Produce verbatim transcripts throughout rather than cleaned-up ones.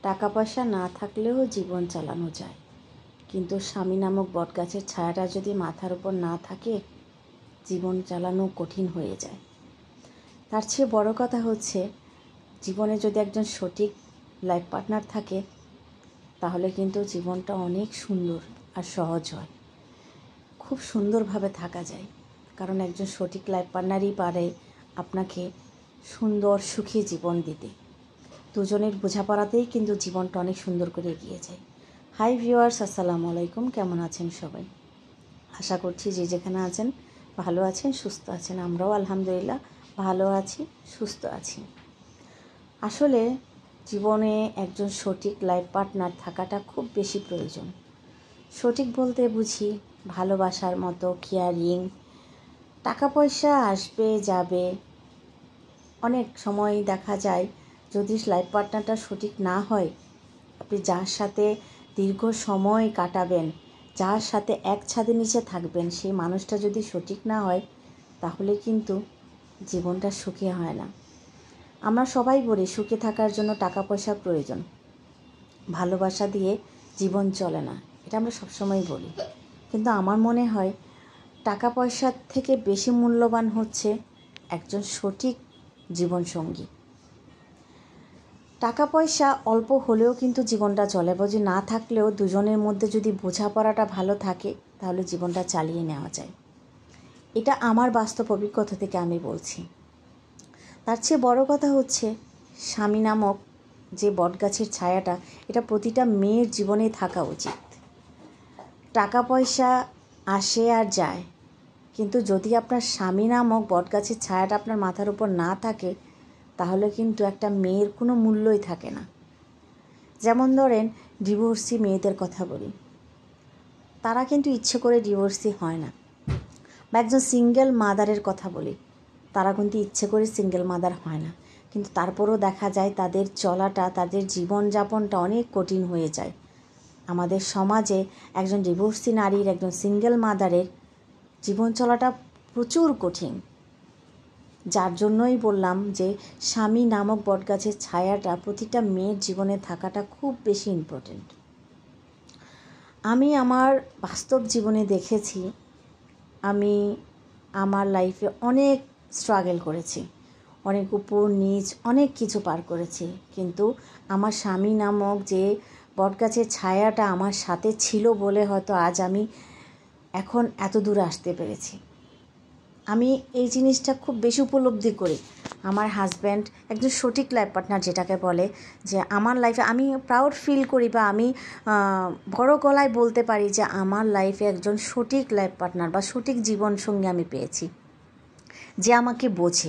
টাকা পয়সা না থাকলেও জীবন চালানো যায়, কিন্তু স্বামী নামক বটগাছের ছায়াটা যদি মাথার উপর না থাকে জীবন চালানো কঠিন হয়ে যায়। তার চেয়ে বড় কথা হচ্ছে, জীবনে যদি একজন সঠিক লাইফ পার্টনার থাকে তাহলে কিন্তু জীবনটা অনেক সুন্দর আর সহজ হয়, খুব সুন্দরভাবে থাকা যায়। কারণ একজন সঠিক লাইফ পার্টনারই পারে আপনাকে সুন্দর সুখী জীবন দিতে। দুজনের বোঝাপড়াতেই কিন্তু জীবনটা অনেক সুন্দর করে এগিয়ে যায়। হাই ভিউয়ার্স, আসসালামু আলাইকুম। কেমন আছেন সবাই? আশা করছি যে যেখানে আছেন ভালো আছেন, সুস্থ আছেন। আমরাও আলহামদুলিল্লাহ ভালো আছি, সুস্থ আছি। আসলে জীবনে একজন সঠিক লাইফ পার্টনার থাকাটা খুব বেশি প্রয়োজন। সঠিক বলতে বুঝি ভালোবাসার মতো কেয়ারিং। টাকা পয়সা আসবে যাবে, অনেক সময় দেখা যায় যদি লাইফ পার্টনারটা সঠিক না হয়, আপনি যার সাথে দীর্ঘ সময় কাটাবেন, যার সাথে এক ছাদের নিচে থাকবেন, সেই মানুষটা যদি সঠিক না হয় তাহলে কিন্তু জীবনটা সুখী হয় না। আমরা সবাই বলি সুখে থাকার জন্য টাকা পয়সা প্রয়োজন, ভালোবাসা দিয়ে জীবন চলে না, এটা আমরা সবসময় বলি। কিন্তু আমার মনে হয় টাকা পয়সার থেকে বেশি মূল্যবান হচ্ছে একজন সঠিক জীবনসঙ্গী। টাকা পয়সা অল্প হলেও কিন্তু জীবনটা চলে, বুঝি না থাকলেও দুজনের মধ্যে যদি বোঝাপড়াটা ভালো থাকে তাহলে জীবনটা চালিয়ে নেওয়া যায়। এটা আমার বাস্তব অভিজ্ঞতা থেকে আমি বলছি। তার চেয়ে বড় কথা হচ্ছে, স্বামী নামক যে বটগাছের ছায়াটা, এটা প্রতিটা মেয়ের জীবনে থাকা উচিত। টাকা পয়সা আসে আর যায়, কিন্তু যদি আপনার স্বামী নামক বটগাছের ছায়াটা আপনার মাথার উপর না থাকে তাহলে কিন্তু একটা মেয়ের কোনো মূল্যই থাকে না। যেমন ধরেন ডিভোর্সি মেয়েদের কথা বলি, তারা কিন্তু ইচ্ছে করে ডিভোর্সি হয় না। বা একজন সিঙ্গেল মাদারের কথা বলি, তারা কিন্তু ইচ্ছে করে সিঙ্গেল মাদার হয় না, কিন্তু তারপরেও দেখা যায় তাদের চলাটা, তাদের জীবনযাপনটা অনেক কঠিন হয়ে যায়। আমাদের সমাজে একজন ডিভোর্সি নারীর, একজন সিঙ্গেল মাদারের জীবন চলাটা প্রচুর কঠিন। যার জন্যই বললাম যে স্বামী নামক বটগাছের ছায়াটা প্রতিটা মেয়ের জীবনে থাকাটা খুব বেশি ইম্পর্টেন্ট। আমি আমার বাস্তব জীবনে দেখেছি, আমি আমার লাইফে অনেক স্ট্রাগল করেছি, অনেক উপর নিচ অনেক কিছু পার করেছি, কিন্তু আমার স্বামী নামক যে বটগাছের ছায়াটা আমার সাথে ছিল বলে হয়তো আজ আমি এখন এত দূরে আসতে পেরেছি। আমি এই জিনিসটা খুব বেশি উপলব্ধি করি। আমার হাজব্যান্ড একজন সঠিক লাইফ পার্টনার, যেটাকে বলে যে আমার লাইফে আমি প্রাউড ফিল করি, বা আমি বড় গলায় বলতে পারি যে আমার লাইফে একজন সঠিক লাইফ পার্টনার বা সঠিক জীবনসঙ্গী আমি পেয়েছি, যে আমাকে বোঝে।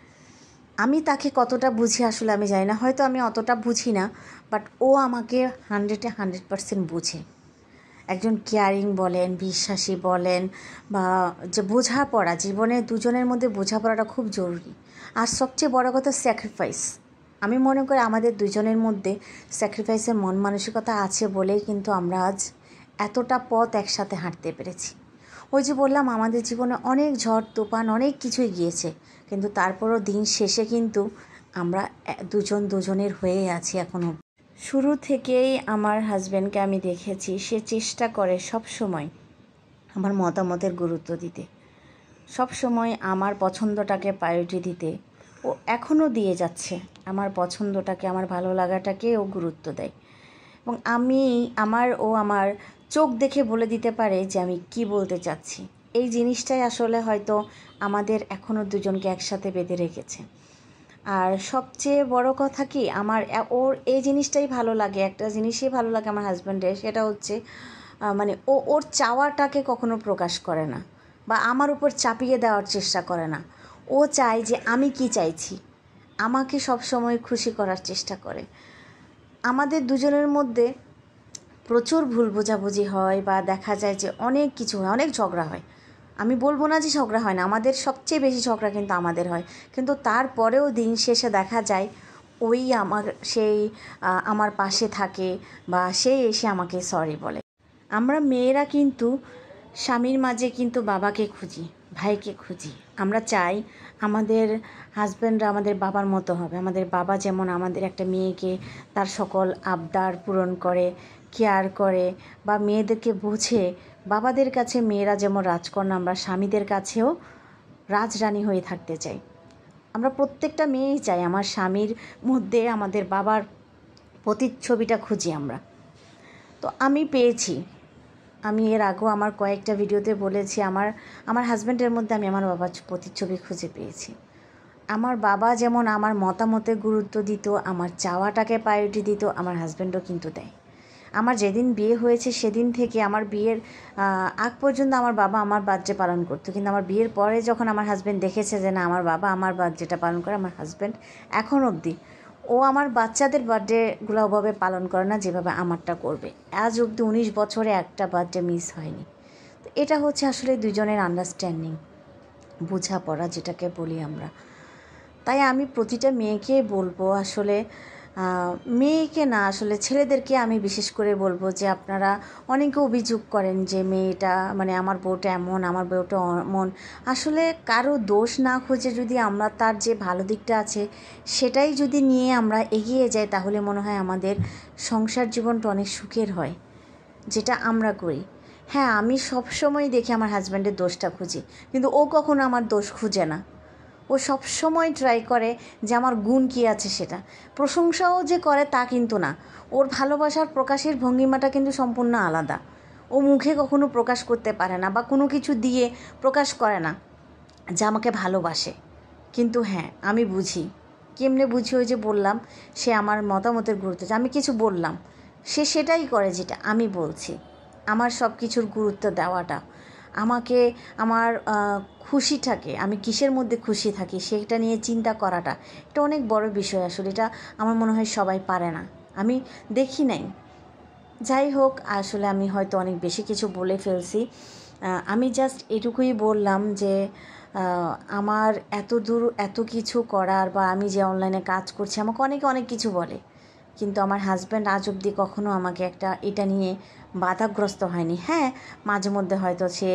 আমি তাকে কতটা বুঝি আসলে আমি জানি না, হয়তো আমি অতটা বুঝি না, বাট ও আমাকে হান্ড্রেডে হান্ড্রেড পার্সেন্ট বুঝে। একজন কেয়ারিং বলেন, বিশ্বাসী বলেন, বা যে বোঝাপড়া, জীবনে দুজনের মধ্যে বোঝাপড়াটা খুব জরুরি। আর সবচেয়ে বড় কথা স্যাক্রিফাইস। আমি মনে করি আমাদের দুজনের মধ্যে স্যাক্রিফাইসের মন মানসিকতা আছে বলেই কিন্তু আমরা আজ এতটা পথ একসাথে হাঁটতে পেরেছি। ওই যে বললাম, আমাদের জীবনে অনেক ঝড় তুফান অনেক কিছুই গিয়েছে, কিন্তু তারপরও দিন শেষে কিন্তু আমরা দুজন দুজনের হয়েই আছি এখনও। শুরু থেকেই আমার হাজব্যান্ডকে আমি দেখেছি, সে চেষ্টা করে সব সময় আমার মতামতের গুরুত্ব দিতে, সব সময় আমার পছন্দটাকে প্রায়োরিটি দিতে। ও এখনও দিয়ে যাচ্ছে, আমার পছন্দটাকে, আমার ভালো লাগাটাকে ও গুরুত্ব দেয়। এবং আমি আমার ও আমার চোখ দেখে বলে দিতে পারে যে আমি কি বলতে চাচ্ছি। এই জিনিসটাই আসলে হয়তো আমাদের এখনও দুজনকে একসাথে বেঁধে রেখেছে। আর সবচেয়ে বড় কথা কি, আমার ওর এই জিনিসটাই ভালো লাগে, একটা জিনিসই ভালো লাগে আমার হাজব্যান্ডের, সেটা হচ্ছে মানে ও ওর চাওয়াটাকে কখনো প্রকাশ করে না বা আমার উপর চাপিয়ে দেওয়ার চেষ্টা করে না। ও চায় যে আমি কি চাইছি, আমাকে সব সময় খুশি করার চেষ্টা করে। আমাদের দুজনের মধ্যে প্রচুর ভুল বোঝাবুঝি হয়, বা দেখা যায় যে অনেক কিছু হয়, অনেক ঝগড়া হয়। আমি বলবো না যে ঝগড়া হয় না, আমাদের সবচেয়ে বেশি ঝগড়া কিন্তু আমাদের হয়, কিন্তু তারপরেও দিন শেষে দেখা যায় ওই আমার সেই আমার পাশে থাকে, বা সে এসে আমাকে সরি বলে। আমরা মেয়েরা কিন্তু স্বামীর মাঝে কিন্তু বাবাকে খুঁজি, ভাইকে খুঁজি। আমরা চাই আমাদের হাজব্যান্ডরা আমাদের বাবার মতো হবে। আমাদের বাবা যেমন আমাদের একটা মেয়েকে তার সকল আবদার পূরণ করে, কেয়ার করে বা মেয়েদেরকে বোঝে, বাবাদের কাছে মেয়েরা যেমন রাজকন্যা, আমরা স্বামীদের কাছেও রাজরানী হয়ে থাকতে চাই। আমরা প্রত্যেকটা মেয়েই চাই আমার স্বামীর মধ্যে আমাদের বাবার প্রতিচ্ছবিটা খুঁজি আমরা। তো আমি পেয়েছি। আমি এর আগেও আমার কয়েকটা ভিডিওতে বলেছি, আমার আমার হাজব্যান্ডের মধ্যে আমি আমার বাবার প্রতিচ্ছবি খুঁজে পেয়েছি। আমার বাবা যেমন আমার মতামতে গুরুত্ব দিত, আমার চাওয়াটাকে প্রায়োরিটি দিত, আমার হাজব্যান্ডও কিন্তু দেয়। আমার যেদিন বিয়ে হয়েছে সেদিন থেকে আমার বিয়ের আগ পর্যন্ত আমার বাবা আমার বার্থডে পালন করতো, কিন্তু আমার বিয়ের পরে যখন আমার হাজব্যান্ড দেখেছে যে না আমার বাবা আমার বার্থডেটা পালন করে, আমার হাজব্যান্ড এখন অবধি ও আমার বাচ্চাদের বার্থডেগুলো ওভাবে পালন করে না যেভাবে আমারটা করবে। আজ অবধি উনিশ বছরে একটা বার্থডে মিস হয়নি। তো এটা হচ্ছে আসলে দুজনের আন্ডারস্ট্যান্ডিং, বোঝাপড়া যেটাকে বলি আমরা। তাই আমি প্রতিটা মেয়েকে বলবো, আসলে মেয়েকে না আসলে ছেলেদেরকে আমি বিশেষ করে বলবো যে আপনারা অনেকে অভিযোগ করেন যে মেয়েটা মানে আমার বউটা এমন, আমার বউটা এমন। আসলে কারো দোষ না খুঁজে যদি আমরা তার যে ভালো দিকটা আছে সেটাই যদি নিয়ে আমরা এগিয়ে যাই, তাহলে মনে হয় আমাদের সংসার জীবনটা অনেক সুখের হয়, যেটা আমরা করি। হ্যাঁ, আমি সবসময় দেখি আমার হাজব্যান্ডের দোষটা খুঁজি, কিন্তু ও কখনো আমার দোষ খুঁজে না। ও সব সময় ট্রাই করে যে আমার গুণ কী আছে সেটা। প্রশংসাও যে করে তা কিন্তু না, ওর ভালোবাসার প্রকাশের ভঙ্গিমাটা কিন্তু সম্পূর্ণ আলাদা। ও মুখে কখনো প্রকাশ করতে পারে না বা কোনো কিছু দিয়ে প্রকাশ করে না যে আমাকে ভালোবাসে। কিন্তু হ্যাঁ, আমি বুঝি। কেমনে বুঝি? ওই যে বললাম, সে আমার মতামতের গুরুত্ব, আমি কিছু বললাম সে সেটাই করে যেটা আমি বলছি। আমার সব কিছুর গুরুত্ব দেওয়াটা, আমাকে আমার খুশিটাকে, আমি কিসের মধ্যে খুশি থাকি সেটা নিয়ে চিন্তা করাটা, এটা অনেক বড় বিষয়। আসলে এটা আমার মনে হয় সবাই পারে না, আমি দেখি নাই। যাই হোক, আসলে আমি হয়তো অনেক বেশি কিছু বলে ফেলছি। আমি জাস্ট এটুকুই বললাম যে আমার এত দূর এত কিছু করার বা আমি যে অনলাইনে কাজ করছি আমাকে অনেকে অনেক কিছু বলে, কিন্তু আমার হাজব্যান্ড আজ অবধি কখনো আমাকে একটা এটা নিয়ে বাধাগ্রস্ত হয়নি। হ্যাঁ, মাঝে মধ্যে হয়তো সে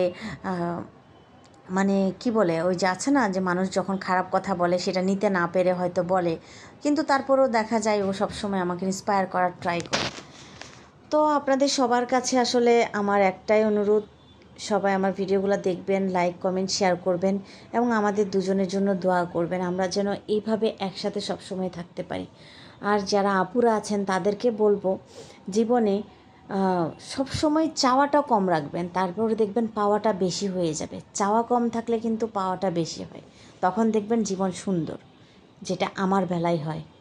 মানে কি বলে, ওই যে আছে না যে মানুষ যখন খারাপ কথা বলে সেটা নিতে না পেরে হয়তো বলে, কিন্তু তারপরেও দেখা যায় ও সবসময় আমাকে ইন্সপায়ার করার ট্রাই করে। তো আপনাদের সবার কাছে আসলে আমার একটাই অনুরোধ, সবাই আমার ভিডিওগুলো দেখবেন, লাইক কমেন্ট শেয়ার করবেন এবং আমাদের দুজনের জন্য দোয়া করবেন, আমরা যেন এইভাবে একসাথে সবসময় থাকতে পারি। আর যারা আপুরা আছেন তাদেরকে বলবো, জীবনে সবসময় চাওয়াটা কম রাখবেন, তারপরে দেখবেন পাওয়াটা বেশি হয়ে যাবে। চাওয়া কম থাকলে কিন্তু পাওয়াটা বেশি হয়, তখন দেখবেন জীবন সুন্দর, যেটা আমার বেলায় হয়।